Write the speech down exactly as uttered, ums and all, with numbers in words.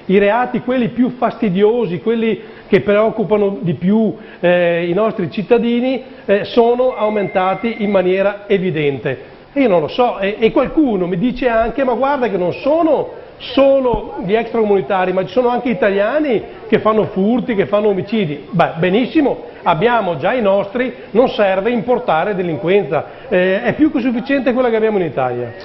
i reati, quelli più fastidiosi, quelli che preoccupano di più eh, i nostri cittadini, eh, sono aumentati in maniera evidente. E io non lo so, e, e qualcuno mi dice anche, ma guarda che non sono solo gli extracomunitari, ma ci sono anche italiani che fanno furti, che fanno omicidi. Beh, benissimo, abbiamo già i nostri, non serve importare delinquenza, eh, è più che sufficiente quella che abbiamo in Italia.